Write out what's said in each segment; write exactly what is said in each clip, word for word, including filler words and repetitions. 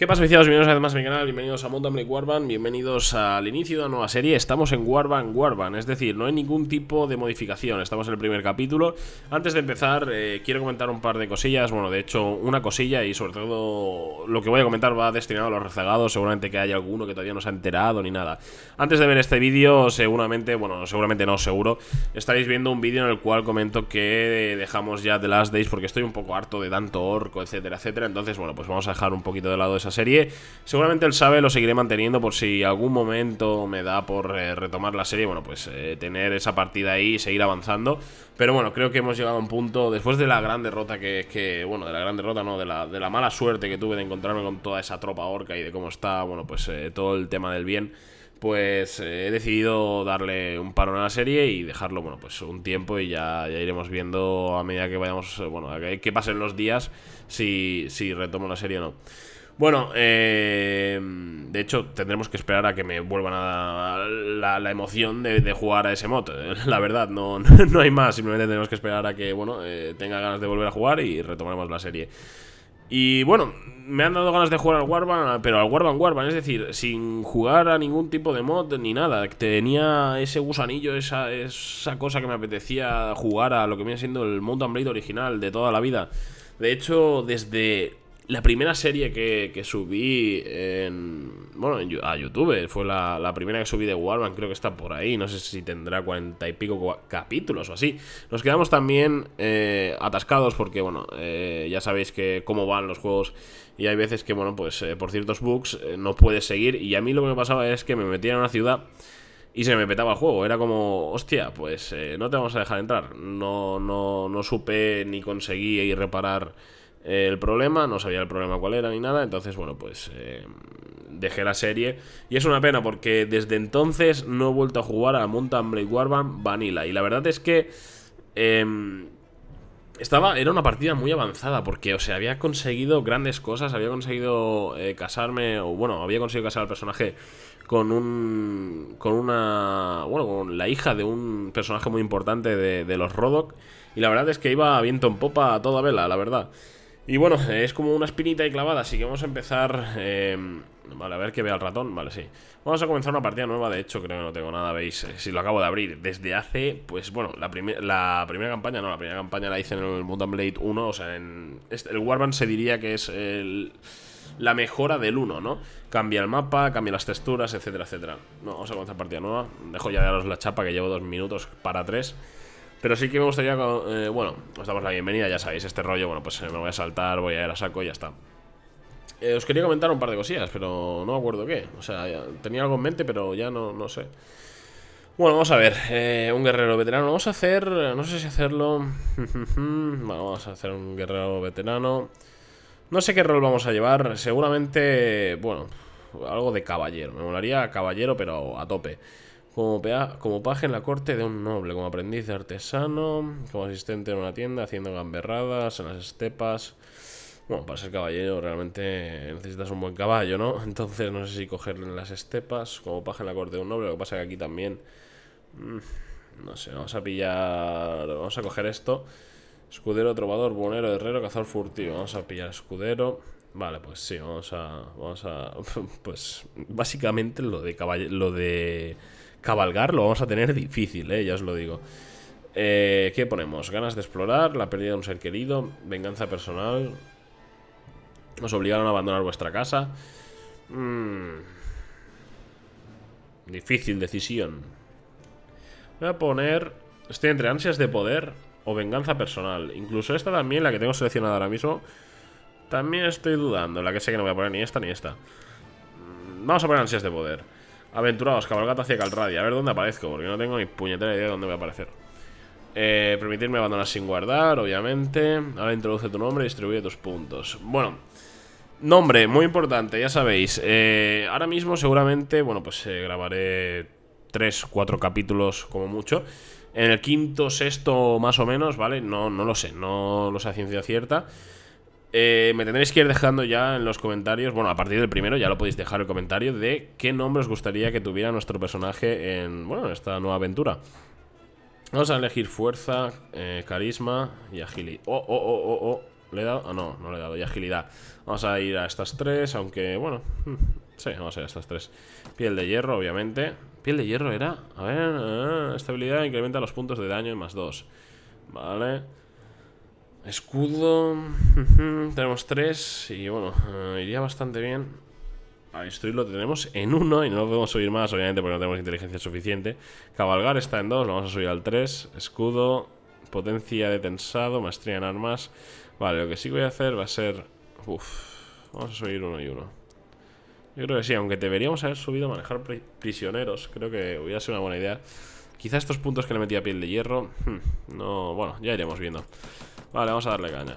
¿Qué pasa, viciados? Bienvenidos además a mi canal, bienvenidos a Mountain Blade Warband, bienvenidos al inicio de una nueva serie. Estamos en Warband Warband, es decir, no hay ningún tipo de modificación, estamos en el primer capítulo. Antes de empezar, eh, quiero comentar un par de cosillas, bueno, de hecho, una cosilla y sobre todo lo que voy a comentar va destinado a los rezagados, seguramente que haya alguno que todavía no se ha enterado ni nada. Antes de ver este vídeo, seguramente, bueno, seguramente no, seguro, estaréis viendo un vídeo en el cual comento que dejamos ya The Last Days porque estoy un poco harto de tanto orco, etcétera, etcétera. Entonces, bueno, pues vamos a dejar un poquito de lado esa serie. Seguramente el Sabe lo seguiré manteniendo por si algún momento me da por eh, retomar la serie. Bueno, pues eh, tener esa partida ahí y seguir avanzando. Pero bueno, creo que hemos llegado a un punto, después de la gran derrota que, que bueno, de la gran derrota no, de la, de la mala suerte que tuve de encontrarme con toda esa tropa orca y de cómo está, bueno, pues eh, todo el tema del bien. Pues eh, he decidido darle un parón a la serie y dejarlo, bueno, pues un tiempo y ya, ya iremos viendo a medida que vayamos, eh, bueno, a que, que pasen los días si, si retomo la serie o no. Bueno, eh, de hecho tendremos que esperar a que me vuelvan a dar la, la emoción de, de jugar a ese mod. La verdad, no, no hay más, simplemente tenemos que esperar a que, bueno, eh, tenga ganas de volver a jugar y retomaremos la serie. Y bueno, me han dado ganas de jugar al Warband, pero al Warband Warband, es decir, sin jugar a ningún tipo de mod ni nada. Tenía ese gusanillo, esa, esa cosa que me apetecía jugar a lo que viene siendo el Mountain Blade original de toda la vida. De hecho, desde la primera serie que, que subí en, bueno, en, a YouTube, fue la, la primera que subí de Warband, creo que está por ahí, no sé si tendrá cuarenta y pico capítulos o así. Nos quedamos también eh, atascados porque, bueno, eh, ya sabéis que cómo van los juegos y hay veces que, bueno, pues eh, por ciertos bugs eh, no puedes seguir. Y a mí lo que me pasaba es que me metía en una ciudad y se me petaba el juego, era como, hostia, pues eh, no te vamos a dejar entrar. No, no, no supe ni conseguí reparar el problema, no sabía el problema cuál era ni nada. Entonces, bueno, pues eh, dejé la serie. Y es una pena porque desde entonces no he vuelto a jugar a Mountain Blade Warband Vanilla. Y la verdad es que eh, estaba, era una partida muy avanzada porque, o sea, había conseguido grandes cosas. Había conseguido eh, casarme, o bueno, había conseguido casar al personaje con un, con una, bueno, con la hija de un personaje muy importante de, de los Rodok. Y la verdad es que iba viento en popa a toda vela, la verdad. Y bueno, es como una espinita ahí clavada, así que vamos a empezar. eh, Vale, a ver que vea el ratón, vale, sí. Vamos a comenzar una partida nueva, de hecho creo que no tengo nada, veis, eh, si lo acabo de abrir. Desde hace, pues bueno, la, primer, la primera campaña, no, la primera campaña la hice en el Mountain Blade uno, o sea, en este, el Warband se diría que es el, la mejora del uno, ¿no? Cambia el mapa, cambia las texturas, etcétera, etcétera. No, vamos a comenzar partida nueva. Dejo ya de daros la chapa que llevo dos minutos para tres. Pero sí que me gustaría, eh, bueno, os damos la bienvenida, ya sabéis, este rollo, bueno, pues eh, me voy a saltar, voy a ir a saco y ya está. eh, Os quería comentar un par de cosillas, pero no me acuerdo qué. O sea, ya tenía algo en mente, pero ya no, no sé. Bueno, vamos a ver, eh, un guerrero veterano. Vamos a hacer, no sé si hacerlo. Bueno, vamos a hacer un guerrero veterano. No sé qué rol vamos a llevar, seguramente, bueno, algo de caballero. Me molaría caballero, pero a tope. Como, pea, como paje en la corte de un noble, como aprendiz de artesano, como asistente en una tienda, haciendo gamberradas en las estepas. Bueno, para ser caballero realmente necesitas un buen caballo, ¿no? Entonces no sé si cogerlo en las estepas, como paje en la corte de un noble. Lo que pasa es que aquí también, mmm, no sé, vamos a pillar, vamos a coger esto. Escudero, trovador, buhonero, herrero, cazador furtivo. Vamos a pillar escudero. Vale, pues sí, vamos a, vamos a, pues básicamente lo de caballero, lo de cabalgar lo vamos a tener difícil, eh, ya os lo digo. eh, ¿Qué ponemos? Ganas de explorar, la pérdida de un ser querido, venganza personal, os obligaron a abandonar vuestra casa. mm. Difícil decisión. Voy a poner, estoy entre ansias de poder o venganza personal. Incluso esta también, la que tengo seleccionada ahora mismo, también estoy dudando. La que sé que no voy a poner ni esta ni esta. Vamos a poner ansias de poder. Aventurados, cabalgata hacia Calradia. A ver dónde aparezco, porque no tengo ni puñetera idea de dónde voy a aparecer. eh, Permitirme abandonar sin guardar, obviamente. Ahora introduce tu nombre y distribuye tus puntos. Bueno, nombre, muy importante, ya sabéis. eh, Ahora mismo seguramente, bueno, pues eh, grabaré tres, cuatro capítulos como mucho. En el quinto, sexto más o menos, ¿vale? No, no lo sé, no lo sé a ciencia cierta. Eh, me tendréis que ir dejando ya en los comentarios, bueno, a partir del primero ya lo podéis dejar el comentario de qué nombre os gustaría que tuviera nuestro personaje en, bueno, en esta nueva aventura. Vamos a elegir fuerza, eh, carisma y agilidad. Oh, oh, oh, oh, oh. ¿Le he dado? Ah, no, no le he dado. Y agilidad. Vamos a ir a estas tres, aunque, bueno... Sí, vamos a ir a estas tres. Piel de hierro, obviamente. Piel de hierro era... A ver... Ah, estabilidad incrementa los puntos de daño en más dos. Vale. Escudo... Tenemos tres. Y bueno, uh, iría bastante bien. A instruir lo tenemos en uno y no lo podemos subir más, obviamente, porque no tenemos inteligencia suficiente. Cabalgar está en dos, lo vamos a subir al tres. Escudo... Potencia de tensado, maestría en armas. Vale, lo que sí que voy a hacer va a ser... Uf, vamos a subir uno y uno. Yo creo que sí, aunque deberíamos haber subido a manejar pri prisioneros. Creo que hubiera sido una buena idea. Quizá estos puntos que le metí a piel de hierro hmm, no, bueno, ya iremos viendo. Vale, vamos a darle caña.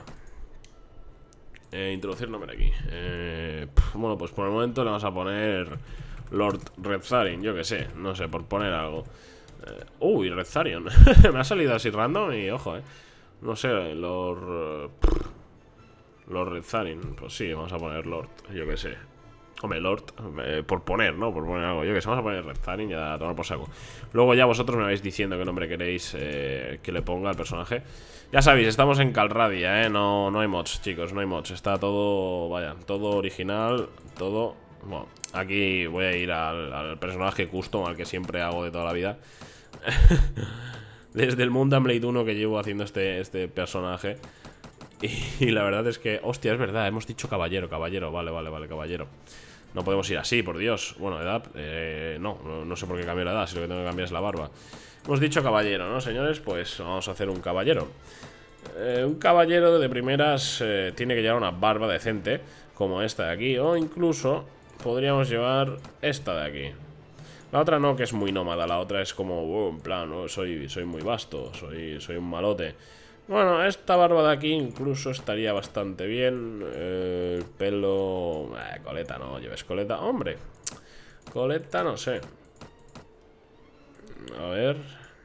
eh, Introducir nombre aquí. eh, pff, Bueno, pues por el momento le vamos a poner Lord Redzarin, yo que sé. No sé, por poner algo. eh, Uy, Redzarion. Me ha salido así random y ojo, eh no sé, Lord... Lord Redzarin. Pues sí, vamos a poner Lord, yo que sé. Hombre, Lord, eh, por poner, ¿no? Por poner algo, yo que sé, vamos a poner Redzarin y a tomar por saco. Luego ya vosotros me vais diciendo qué nombre queréis eh, que le ponga al personaje. Ya sabéis, estamos en Calradia, ¿eh? No, no hay mods, chicos, no hay mods. Está todo, vaya, todo original, todo... Bueno, aquí voy a ir al, al personaje custom, al que siempre hago de toda la vida. Desde el Mountain Blade uno que llevo haciendo este, este personaje. Y, y la verdad es que, hostia, es verdad, hemos dicho caballero, caballero, vale, vale, vale, caballero. No podemos ir así, por Dios. Bueno, edad, eh, no, no, no sé por qué cambio la edad, si lo que tengo que cambiar es la barba. Hemos dicho caballero, ¿no, señores? Pues vamos a hacer un caballero. eh, Un caballero de primeras eh, tiene que llevar una barba decente, como esta de aquí, o incluso podríamos llevar esta de aquí. La otra no, que es muy nómada, la otra es como, oh, en plan, oh, soy, soy muy vasto, soy, soy un malote. Bueno, esta barba de aquí incluso estaría bastante bien. eh, El pelo... Eh, coleta no, lleves coleta. Hombre, coleta no sé. A ver.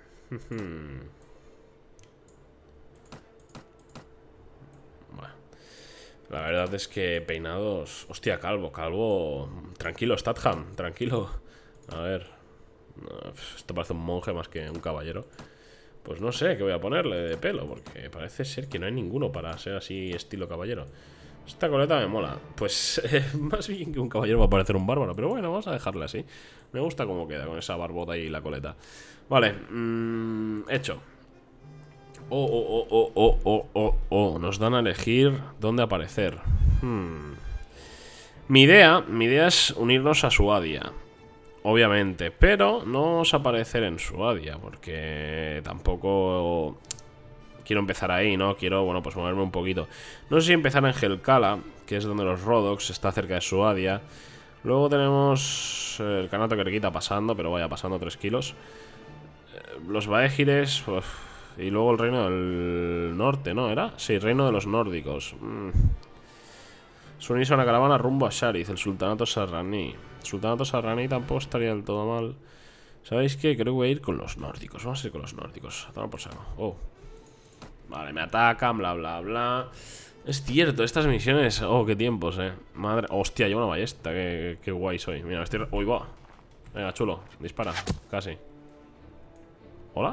Bueno, la verdad es que peinados... Hostia, calvo, calvo... Tranquilo, Statham, tranquilo. A ver. Esto parece un monje más que un caballero. Pues no sé qué voy a ponerle de pelo, porque parece ser que no hay ninguno para ser así estilo caballero. Esta coleta me mola. Pues eh, más bien que un caballero va a parecer un bárbaro, pero bueno, vamos a dejarle así. Me gusta cómo queda con esa barbota y la coleta. Vale, mmm, hecho. Oh, oh, oh, oh, oh, oh, oh. Nos dan a elegir dónde aparecer. hmm. Mi idea, mi idea es unirnos a Suadia, obviamente, pero no vamos a aparecer en Suadia, porque tampoco quiero empezar ahí, ¿no? Quiero, bueno, pues moverme un poquito. No sé si empezar en Helcala, que es donde los Rhodoks, está cerca de Suadia. Luego tenemos el Kanato Kerkita pasando, pero vaya, pasando tres kilos. Los Baegires, uf, y luego el Reino del Norte, ¿no? ¿Era? Sí, Reino de los Nórdicos. Mm. Unirse a una caravana rumbo a Sharith, el Sultanato Sarraní. El Sultanato Sarraní tampoco estaría del todo mal. ¿Sabéis qué? Creo que voy a ir con los nórdicos. Vamos a ir con los nórdicos. Toma por saco. Oh. Vale, me atacan, bla, bla, bla. Es cierto, estas misiones... Oh, qué tiempos, eh. Madre... Hostia, llevo una ballesta. Qué, qué guay soy. Mira, me estoy... Uy, va. Venga, chulo. Dispara. Casi. ¿Hola?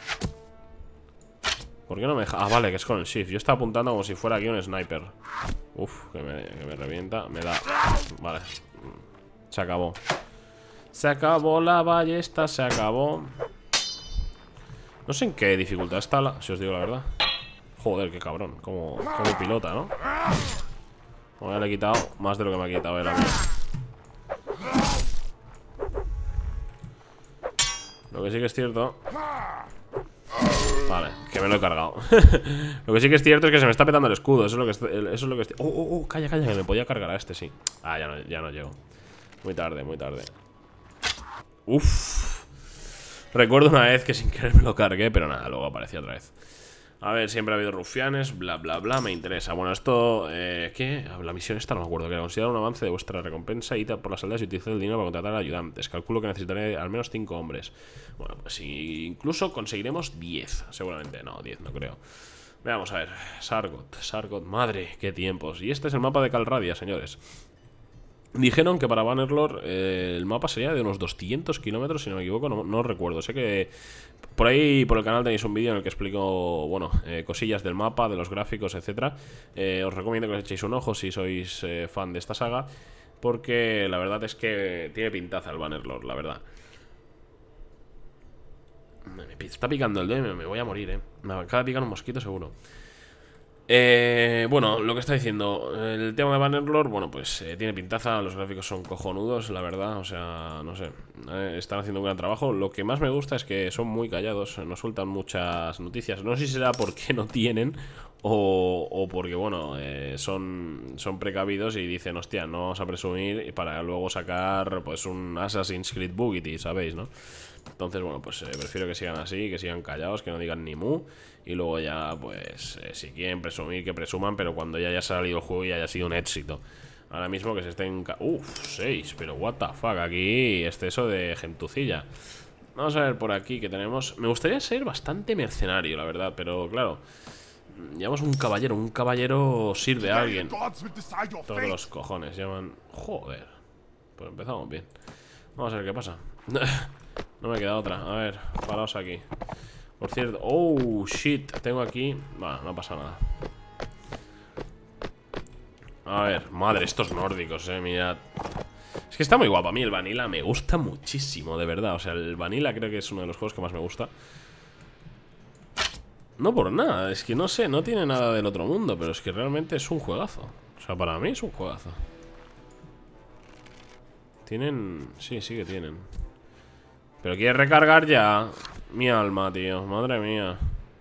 ¿Por qué no me deja? Ah, vale, que es con el shift. Yo estaba apuntando como si fuera aquí un sniper. Uf, que me, que me revienta. Me da... Vale. Se acabó. Se acabó la ballesta, se acabó. No sé en qué dificultad está la... Si os digo la verdad. Joder, qué cabrón. Como, como pilota, ¿no? Bueno, ya le he quitado más de lo que me ha quitado él a mí. Lo que sí que es cierto... Vale, que me lo he cargado. Lo que sí que es cierto es que se me está petando el escudo. Eso es lo que, eso es lo que... Oh, oh, oh, calla, calla, que me podía cargar a este, sí. Ah, ya no, ya no llego. Muy tarde, muy tarde. Uff. Recuerdo una vez que sin querer me lo cargué, pero nada, luego apareció otra vez. A ver, siempre ha habido rufianes, bla, bla, bla, me interesa. Bueno, esto, eh, ¿qué? La misión esta no me acuerdo. Que era considerar un avance de vuestra recompensa, id por las aldeas y utilizad el dinero para contratar ayudantes. Calculo que necesitaré al menos cinco hombres. Bueno, pues incluso conseguiremos diez, seguramente. No, diez no creo. Veamos a ver, Sargot, Sargot, madre, qué tiempos. Y este es el mapa de Calradia, señores. Dijeron que para Bannerlord eh, el mapa sería de unos doscientos kilómetros, si no me equivoco, no, no recuerdo. Sé que por ahí, por el canal tenéis un vídeo en el que explico, bueno, eh, cosillas del mapa, de los gráficos, etcétera. eh, Os recomiendo que os echéis un ojo si sois eh, fan de esta saga, porque la verdad es que tiene pintaza el Bannerlord, la verdad. Me, me está picando el dedo, me, me voy a morir, eh. Me acaba de picar un mosquito seguro. Eh, bueno, lo que está diciendo, el tema de Bannerlord, bueno, pues eh, tiene pintaza, los gráficos son cojonudos, la verdad, o sea, no sé, eh, están haciendo un gran trabajo. Lo que más me gusta es que son muy callados, no sueltan muchas noticias, no sé si será porque no tienen o, o porque, bueno, eh, son, son precavidos y dicen, hostia, no vamos a presumir para luego sacar, pues, un Assassin's Creed Bugatti, ¿sabéis, no? Entonces, bueno, pues eh, prefiero que sigan así, que sigan callados, que no digan ni mu. Y luego ya, pues, eh, si quieren presumir, que presuman, pero cuando ya haya salido el juego y haya sido un éxito. Ahora mismo que se estén... Uff, seis, pero what the fuck, aquí exceso de gentucilla. Vamos a ver por aquí que tenemos... Me gustaría ser bastante mercenario, la verdad, pero claro, llevamos un caballero, un caballero sirve a alguien. Todos los cojones, llaman... Joder, pues empezamos bien. Vamos a ver qué pasa. No me queda otra, a ver, paraos aquí. Por cierto, oh, shit, tengo aquí... Bueno, no pasa nada. A ver, madre, estos nórdicos, eh, mirad. Es que está muy guapo, a mí el Vanilla me gusta muchísimo, de verdad. O sea, el Vanilla creo que es uno de los juegos que más me gusta. No por nada, es que no sé, no tiene nada del otro mundo, pero es que realmente es un juegazo. O sea, para mí es un juegazo. Tienen... Sí, sí que tienen. Pero quiere recargar ya. Mi alma, tío, madre mía.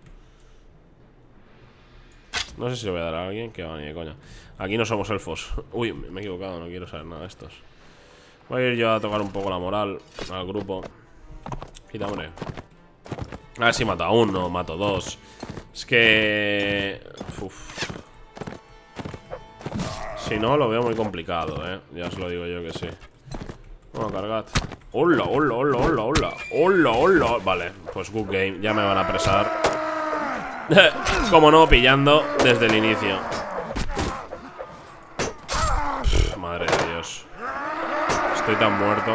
No sé si le voy a dar a alguien. Que va, ni de coña. Aquí no somos elfos. Uy, me he equivocado, no quiero saber nada de estos. Voy a ir yo a tocar un poco la moral al grupo. Quita, hombre. A ver si mato a uno, mato dos. Es que... Uf. Si no, lo veo muy complicado, eh. Ya os lo digo yo que sí. Bueno, cargad. Hola, hola, hola, hola, hola. Hola, hola. Vale, pues good game. Ya me van a apresar. Como no, pillando desde el inicio. Pff, madre de Dios. Estoy tan muerto.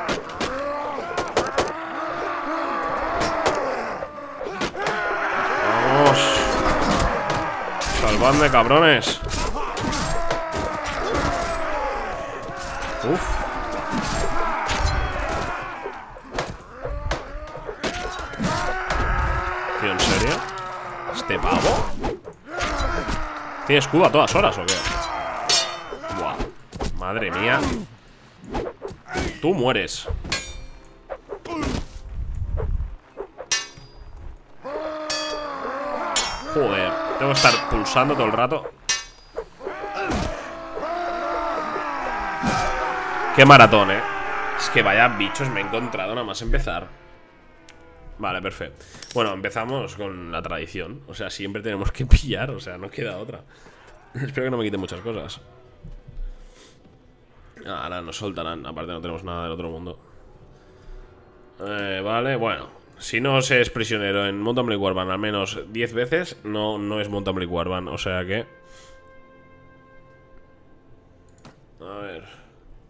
Vamos. Salvadme, cabrones. Uf. Tío, ¿en serio? ¿Este pavo? ¿Tiene escudo a todas horas o qué? Buah. Madre mía. Tú mueres. Joder, tengo que estar pulsando todo el rato. Qué maratón, eh. Es que vaya bichos me he encontrado nada más empezar. Vale, perfecto. Bueno, empezamos con la tradición. O sea, siempre tenemos que pillar. O sea, no queda otra. Espero que no me quiten muchas cosas. Ahora nos soltarán. Aparte no tenemos nada del otro mundo. eh, Vale, bueno. Si no se es prisionero en Mount and Blade Warband al menos diez veces, no, no es Mount and Blade Warband. O sea que... A ver...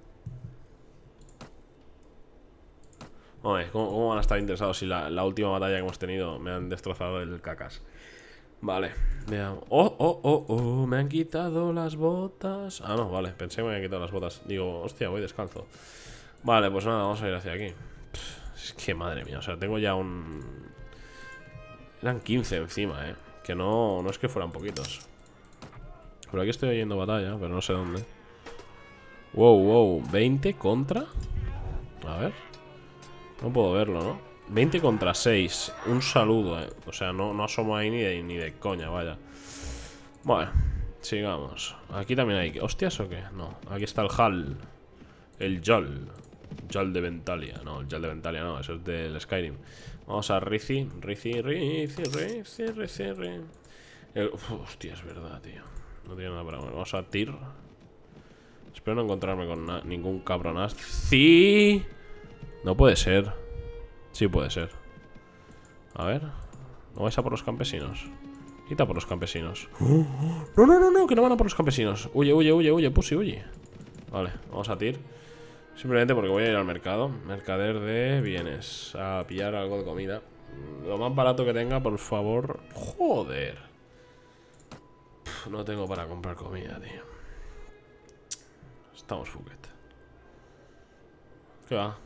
Hombre, ¿cómo, ¿cómo van a estar interesados si la, la última batalla que hemos tenido me han destrozado el cacas? Vale, veamos. Oh, oh, oh, oh, me han quitado las botas. Ah, no, vale, pensé que me habían quitado las botas. Digo, hostia, voy descalzo. Vale, pues nada, vamos a ir hacia aquí. Pff, es que madre mía, o sea, tengo ya un... Eran quince encima, eh. Que no, no es que fueran poquitos. Por aquí estoy oyendo batalla, pero no sé dónde. Wow, wow, veinte contra... A ver... No puedo verlo, ¿no? veinte contra seis. Un saludo, eh. O sea, no, no asomo ahí ni de, ni de coña, vaya. Bueno, sigamos. Aquí también hay... ¿Hostias o qué? No, aquí está el Hal. El Jol. Jol de Ventalia. No, el Jol de Ventalia no, eso es del Skyrim. Vamos a Rizi. Rizi, Rizi, Rizi, Rizi, Rizi. El... Uf, hostia, es verdad, tío. No tiene nada para ver. Vamos a Tyr. Espero no encontrarme con ningún cabronazo. ¡Sí! No puede ser. Sí puede ser. A ver. ¿No vais a por los campesinos? Quita por los campesinos. No, no, no, no, que no van a por los campesinos. Huye, huye, huye, huye, Pussy, huye. Vale, vamos a tir. Simplemente porque voy a ir al mercado. Mercader de bienes. A pillar algo de comida. Lo más barato que tenga, por favor. Joder. Uf, no tengo para comprar comida, tío. Estamos fucket. ¿Qué va?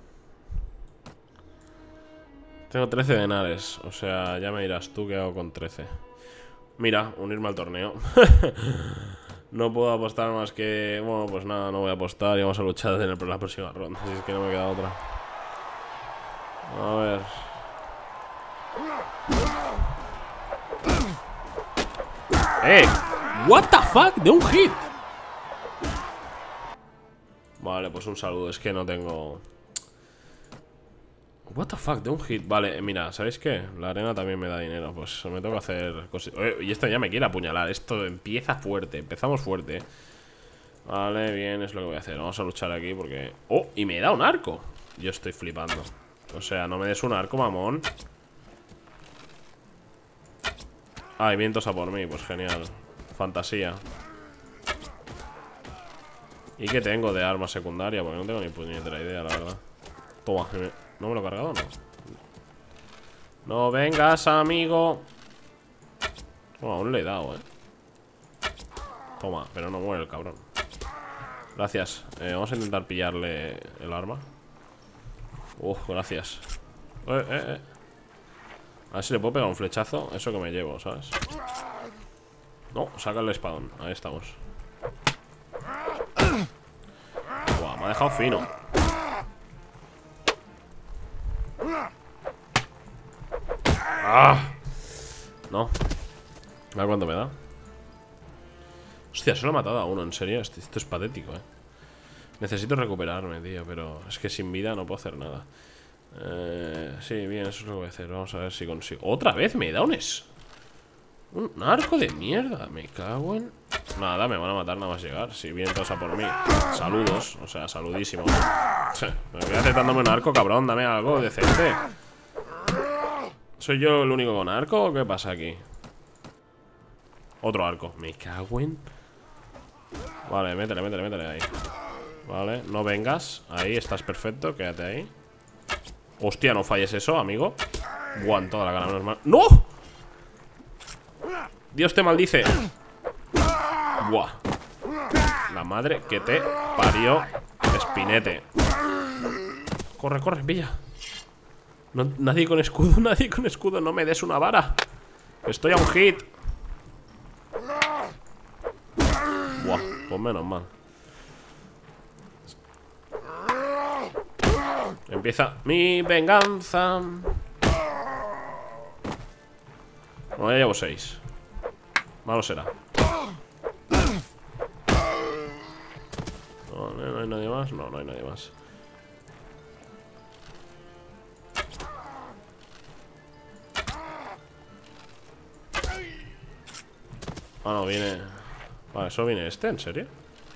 Tengo trece denares. O sea, ya me dirás tú qué hago con trece. Mira, unirme al torneo. No puedo apostar más que... Bueno, pues nada, no voy a apostar y vamos a luchar en la próxima ronda. Si es que no me queda otra. A ver. ¡Eh! ¿What the fuck? De un hit. Vale, pues un saludo. Es que no tengo... What the fuck, de un hit. Vale, mira, ¿sabéis qué? La arena también me da dinero. Pues me tengo que hacer cositas. Y esto ya me quiere apuñalar. Esto empieza fuerte. Empezamos fuerte. Vale, bien, es lo que voy a hacer. Vamos a luchar aquí porque... ¡Oh! Y me da un arco. Yo estoy flipando. O sea, no me des un arco, mamón. Ah, y vientos a por mí. Pues genial. Fantasía. ¿Y qué tengo de arma secundaria? Porque no tengo ni puñetera idea, la verdad. Toma, ¿no me lo he cargado o no? No vengas, amigo. Oh, aún le he dado, eh. Toma, pero no muere el cabrón. Gracias, eh, vamos a intentar pillarle el arma. Uf, gracias. Eh, eh, eh. A ver si le puedo pegar un flechazo. Eso que me llevo, ¿sabes? No, saca el espadón. Ahí estamos. Buah, me ha dejado fino. ¡Ah! No. A ver cuánto me da. Hostia, solo he matado a uno, en serio. Esto, esto es patético, eh. Necesito recuperarme, tío. Pero es que sin vida no puedo hacer nada. eh, Sí, bien, eso es lo que voy a hacer. Vamos a ver si consigo. ¡Otra vez me da un es... Un arco de mierda! Me cago en... Nada, me van a matar nada más llegar. Si vienen todos a por mí. Saludos, o sea, saludísimos. Me voy aceptándome un arco, cabrón. Dame algo decente. ¿Soy yo el único con arco o qué pasa aquí? Otro arco. Me cago en... Vale, métele, métele, métele ahí. Vale, no vengas. Ahí, estás perfecto, quédate ahí. Hostia, no falles eso, amigo. Buah, en toda la cara, menos mal. ¡No! Dios te maldice. Buah. La madre que te parió, Espinete. Corre, corre, pilla. No, nadie con escudo, nadie con escudo. No me des una vara. Estoy a un hit. Buah, pues menos mal. Empieza mi venganza. Bueno, ya llevo seis. Malo será. No, no hay nadie más. No, no hay nadie más. Ah, no, viene... Vale, ¿eso viene este? ¿En serio?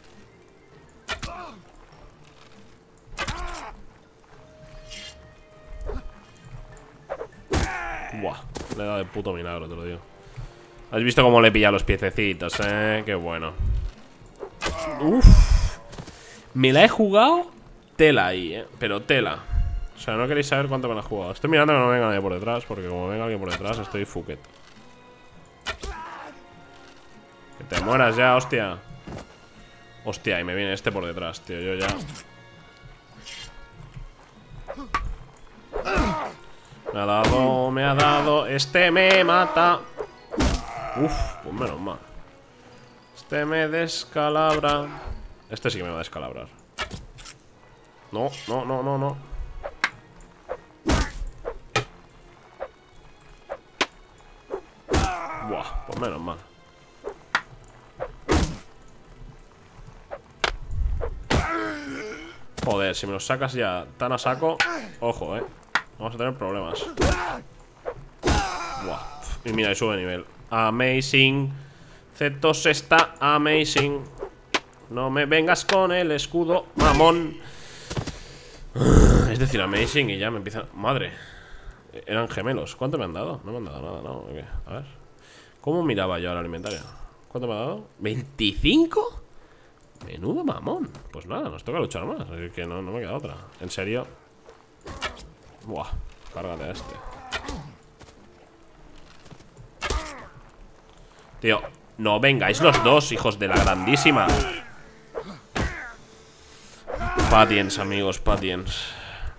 Buah, le he dado de puto milagro, te lo digo. ¿Has visto cómo le he pillado los piececitos, eh? Qué bueno. Uff. Me la he jugado tela ahí, eh. Pero tela. O sea, no queréis saber cuánto me la he jugado. Estoy mirando que no venga nadie por detrás, porque como venga alguien por detrás estoy fucket. Que te mueras ya, hostia. Hostia, y me viene este por detrás, tío. Yo ya... Me ha dado, me ha dado. Este me mata. Uf, pues menos mal. Este me descalabra. Este sí que me va a descalabrar. No, no, no, no, no. Buah, pues menos mal. Joder, si me los sacas ya tan a saco. Ojo, eh. Vamos a tener problemas. Buah. Y mira, y sube de nivel. Amazing. Zetos está amazing. No me vengas con el escudo, mamón. Es decir, amazing y ya me empieza... Madre. Eran gemelos. ¿Cuánto me han dado? No me han dado nada, ¿no? Okay. A ver. ¿Cómo miraba yo a la alimentaria? ¿Cuánto me ha dado? ¿veinticinco? Menudo mamón. Pues nada, nos toca luchar más. Es que no, no me queda otra. En serio. Buah, cárgate a este. Tío, no vengáis los dos, hijos de la grandísima. Patience, amigos, patience.